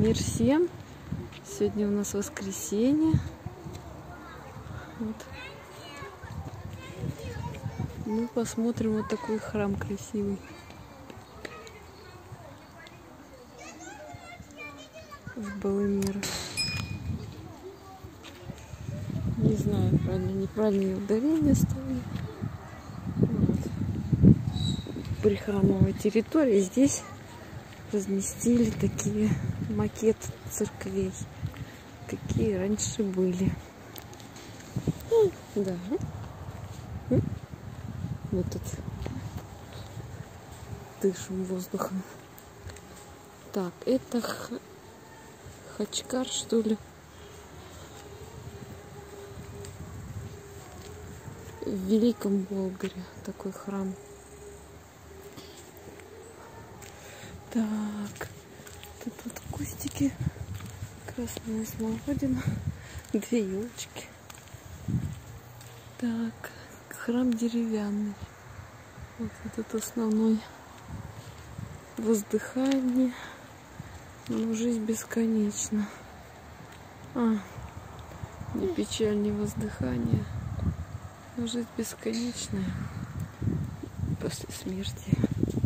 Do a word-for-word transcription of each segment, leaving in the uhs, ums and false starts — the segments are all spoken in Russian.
Мир всем! Сегодня у нас воскресенье. Вот. Мы посмотрим вот такой храм красивый. В Балымира. Не знаю, правильно, неправильное ударение ставлю. Вот. При храмовой территории здесь разместили такие макеты церквей, какие раньше были. Да. Вот тут дышим воздухом. Так, это Х... Хачкар, что ли? В Великом Болгаре такой храм. Так, тут вот кустики, красная смородина, две елочки. Так, храм деревянный. Вот этот основной. Воздыхание. Но жизнь бесконечна. А, не печаль, не воздыхание. Но жизнь бесконечная после смерти.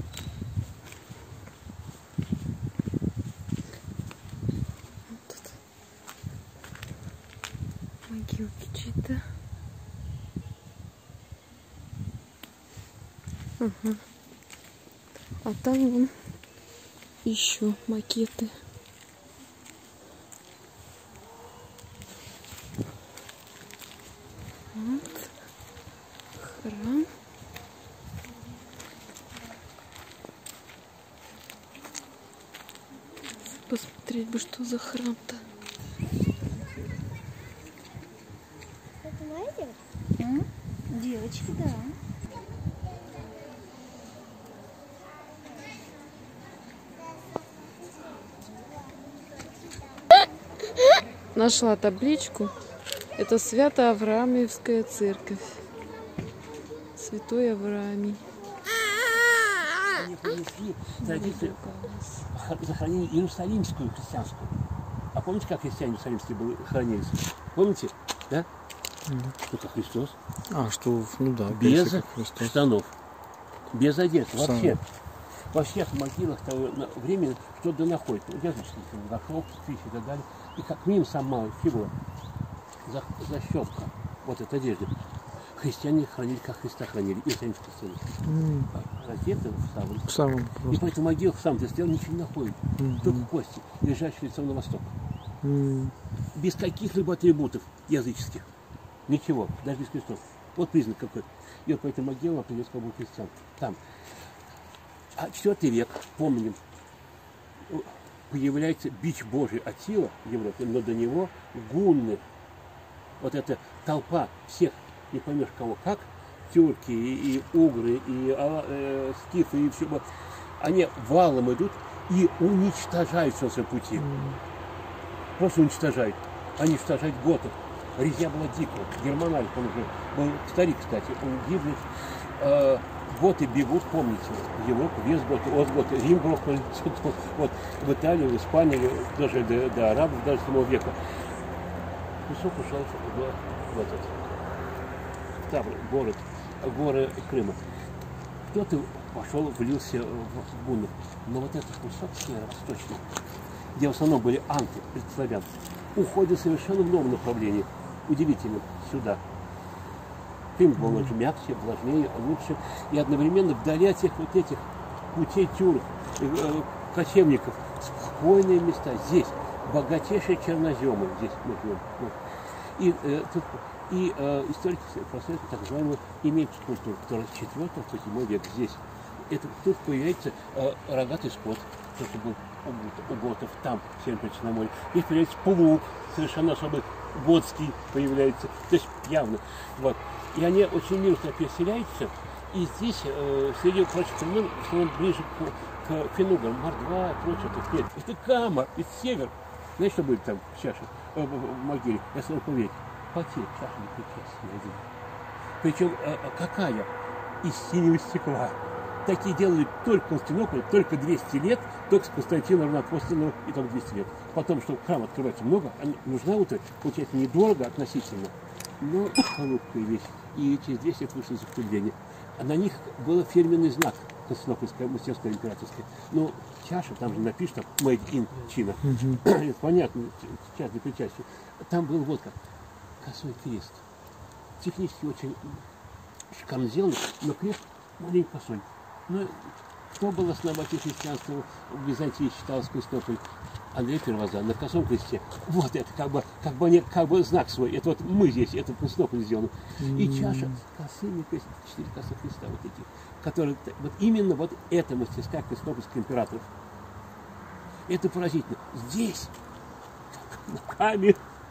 Могилки чьи-то. Ага. А там вон еще макеты. Вот. Храм. Посмотреть бы, что за храм-то. Это моя девочка? Девочка, да. Нашла табличку. Это Свято-Авраамьевская церковь. Святой Авраамий. Они принесли традицию захоронения иерусалимскую христианскую. А помните, как христиане иерусалимские были, хранились? Помните? Да? Да. Только Христос. А, что, ну да, без Христос. штанов, без одежды. Сам. Вообще, во всех могилах того времени что-то находит. Язычники, горшок, свечи и так далее. И как минимум сам малый фигура. За, защелка. Вот эта одежда. Христиане хранили, как Христа хранили. Иерусалимскую церковь. Mm. Ракеты в самом. В самом и поэтому могил в самом деле ничего не находит. Mm-hmm. Только кости, лежащие лицом на восток. Mm. Без каких-либо атрибутов языческих. Ничего, даже без крестов. Вот признак какой. И вот по этой могиле определился, как был христиан. Там. А четвёртый век, помним, появляется бич Божий Аттила в Европе, но до него гунны. Вот эта толпа всех, не поймешь кого как, тюрки и, и угры, и э, скифы, и все. Они валом идут и уничтожают все на своем пути. Mm. Просто уничтожают. Они уничтожают готов. Резня была дикая. Германаль, он уже был старик, кстати, он гибнет. Э, готы бегут, помните, в Европу, вес готы, остготы, Рим грохнули, вот, в Италию, в Испанию, даже до, до арабов, даже седьмого века. Кусок ушел в, в этот, там, город, горы Крыма. Кто-то пошел, влился в гуннов. Но вот этот кусок северо-восточный, где в основном были анты, предславянцы, уходит совершенно в новом направлении. Удивительно, сюда. Крым был лучше, мягче, влажнее, лучше. И одновременно вдали от этих вот этих путей тюрок, э, кочевников, спокойные места. Здесь богатейшие черноземы. Здесь мы живем. Вот. И, э, тут, и э, историки проследуют так называемую имеющую культуру, которая с четвёртого по седьмой век здесь. Это, тут появляется э, рогатый скот, тот, что был у, у готов, там, в Северном море. Здесь появляется плуг, совершенно особый, готский появляется. То есть явно. Вот. И они очень мирно переселяются. И здесь, э, среди прочих племен, в основном ближе к, к финугам, мордва, прочее. Это, это Кама, это север. Знаешь, что будет там в чаше, э, в, в могиле? Я смогу поверить. Потель, чаша не причастна. Причем э, какая? Из синего стекла. такие делали только в Константинополе, только двести лет, только с Константина Равноапостольного и только двести лет. Потом, что храм открывается много, нужна вот это, получается, недорого относительно, но хрупкая вещь. И через двести лет вышло из употребления. А на них был фирменный знак Константинопольская, мастерская, императорская. Но чаша, там же написано Made in China. Mm-hmm. Понятно, часть для причастия. Там был вот как косой крест. Технически очень шикарно сделан, но крест маленько косой. Но кто был основатель христианства в Византии, считалось Константинополь? Андрей Первоздан на косом кресте. Вот это как бы, как бы, не, как бы знак свой. Это вот мы здесь, это в Константинополе сделано. Mm-hmm. И чаша с косыми крестами, четыре косых креста вот эти, которые, вот именно вот эта мастерская константинопольских императоров. Это поразительно. Здесь, руками,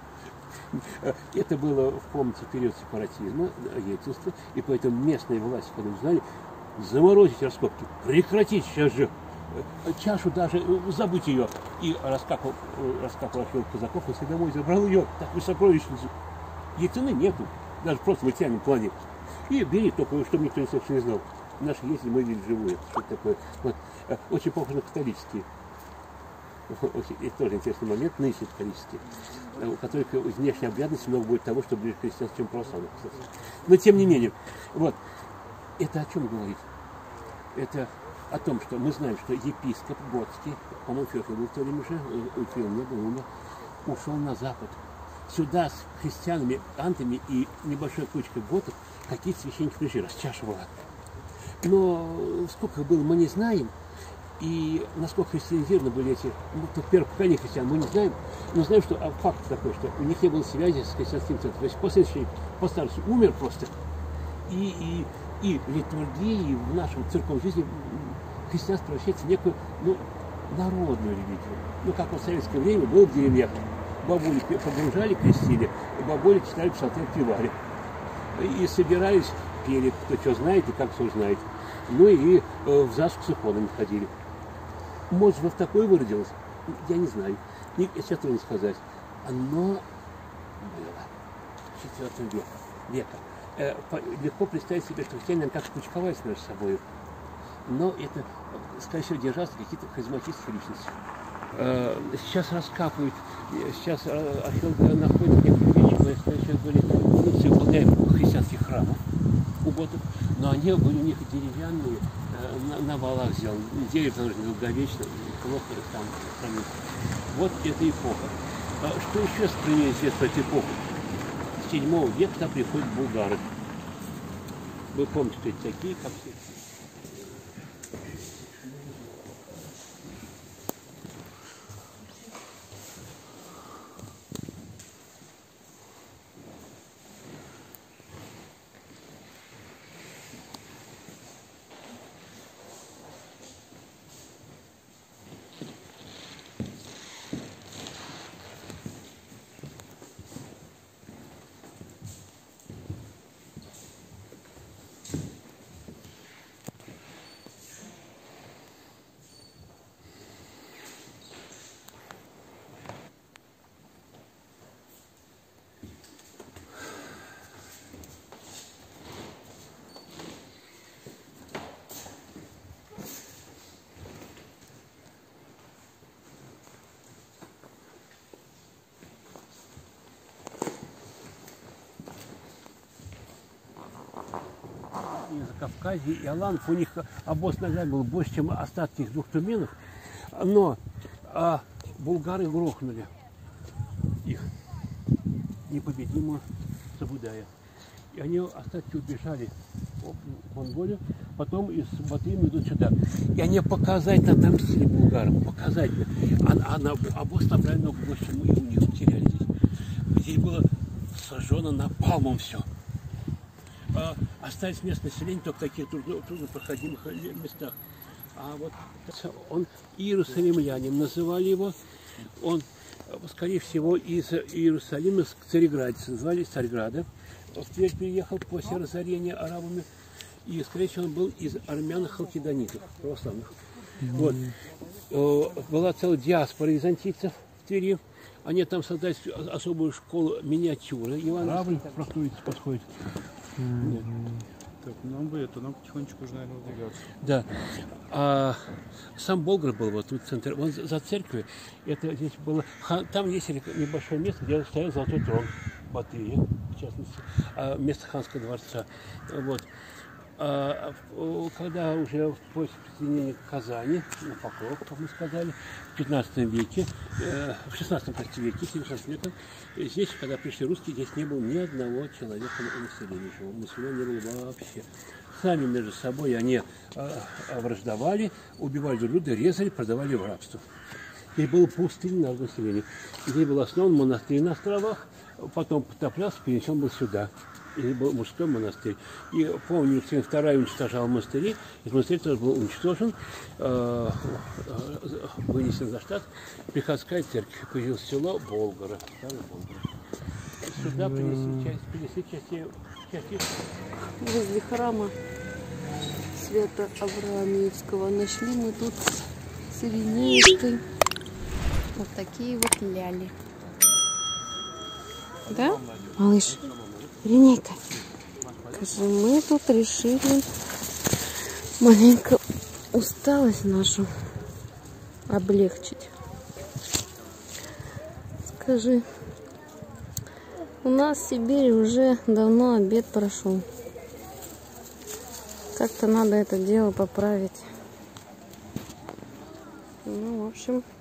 это было, помните, период сепаратизма, ельцинства, и поэтому местные власти, когда узнали, заморозить раскопки, прекратить сейчас же чашу, даже забыть ее. И раскапывал, раскапывал археолог Казаков, и себе домой забрал ее, такую сокровищницу. Ей цены нету, даже просто в материальном плане. И бери только, чтобы никто не собственно не знал. Наши ездили, мы видели живую. Что это такое? Вот. Очень похоже на католические. Очень, это тоже интересный момент, нынешние католические, у которых внешней обрядности много будет того, что ближе к христианству, чем православным. Но тем не менее, вот, это о чем говорит? Это о том, что мы знаем, что епископ Готский, по-моему, Феофил был в то время же, Феофил не был, умер, ушел на запад. Сюда с христианами, антами и небольшой кучкой готов какие-то священники пришли, раз чаша была. Но сколько было, мы не знаем. И насколько христианизированы были эти, ну, первое поколение христиан, мы не знаем, но знаем, что а, факт такой, что у них не было связи с христианским центром. То есть последующий по старости умер просто. И, и, и в литургии, и в нашем церковной жизни христианство превращается в некую, ну, народную религию. Ну, как вот в советское время было в деревнях. Бабули погружали, крестили, бабули читали псалтырь, певали. И собирались, пели, кто что знает и как все знает. Ну и э, в заску с иконами ходили. Может, в такое выродилось? Я не знаю. Не, сейчас трудно сказать. Оно было в четвёртом веке. века. Э, по, легко представить себе, что христиане как кучковались между собой. Но это, скорее всего, держатся какие-то харизматические личности. Э, сейчас раскапывают, сейчас э, археологи находят некоторые вещи, которые, скорее всего, были функции выполняемых христианских храмов у готов, но они были у них деревянные, э, на, на валах сделаны. Дерево, потому что долговечно, плохо там хранится. Вот эта эпоха. А что еще про нее известно про эту эпоху? С седьмого века туда приходят булгары. Вы помните, что это такие, как все. Кавказе и Аланов, у них обоз нога был больше, чем остатки их двух туменов, но а, булгары грохнули их непобедимо Сабудая. И они, остатки, убежали в Монголию, потом из Батыми идут сюда. И они показательно отомстили булгарам, показательно. А, а на обоз набрали много больше, чем мы у них потеряли здесь. Здесь было сожжено напалмом все. Остались местное население только в таких трудно, труднопроходимых местах. А вот он иерусалимлянин, называли его, он, скорее всего, из Иерусалима к Цареградице, называли Царьграда. В Тверь переехал после разорения арабами, и, скорее всего, он был из армян-халкидонитов, православных. Mm-hmm. Вот. Была целая диаспора византийцев в Твери. Они там создали особую школу миниатюры. Арабы фрактурицы подходят. Mm-hmm. Так, нам бы это, нам потихонечку уже, наверное, выдвигаться. Да. А сам Болгар был вот тут в центре, он за за церковью. Это здесь было, хан- там есть небольшое место, где стоял золотой трон Батыя, в частности, а, место ханского дворца. Вот. А, в- когда уже после присоединения к Казани, на Покров, как мы сказали, в пятнадцатом веке, э, в шестнадцатом прости, веке, семнадцатом веке, здесь, когда пришли русские, здесь не было ни одного человека на населении живого. Мусульман не было вообще. Сами между собой они э, враждовали, убивали друг друга, резали, продавали в рабство. Здесь было пустынное население. Здесь был основан монастырь на островах, потом потоплялся, перенесен был сюда. И был мужской монастырь. И помню, Екатерина вторая уничтожала монастыри. Из монастыря тоже был уничтожен, э, э, вынесен за штат. Приходская церковь. Появилось село Болгара. Старый Болгар. Сюда принесли часть, принесли части, части. Возле храма Свято Авраамиевского нашли мы тут с Иринеечкой вот такие вот ляли. Да, малыш? Иринейка, скажи, мы тут решили маленько усталость нашу облегчить. Скажи, у нас в Сибири уже давно обед прошел. Как-то надо это дело поправить. Ну, в общем...